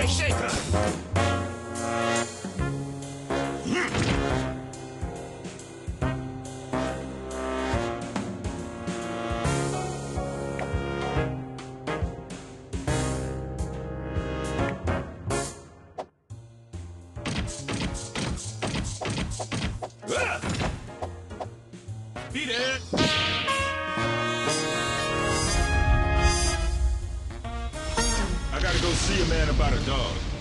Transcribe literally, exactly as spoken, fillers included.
Hey, Shaker! Beat it! I gotta go see a man about a dog.